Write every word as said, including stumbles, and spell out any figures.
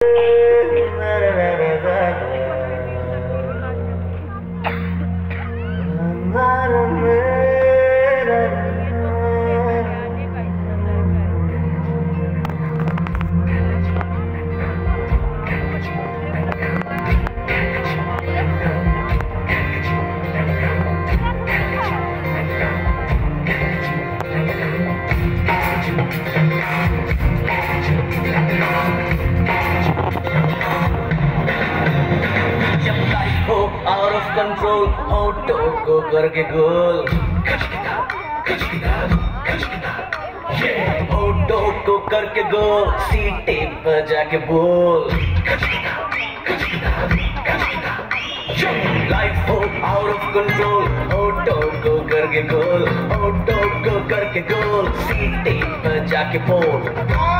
Control auto को करके गोल, auto को करके गोल, सीटे पर जाके बोल। लाइफ हो आउट ऑफ कंट्रोल, ऑटो को करके गोल, ऑटो को करके गोल, सीटे पर जाके बोल।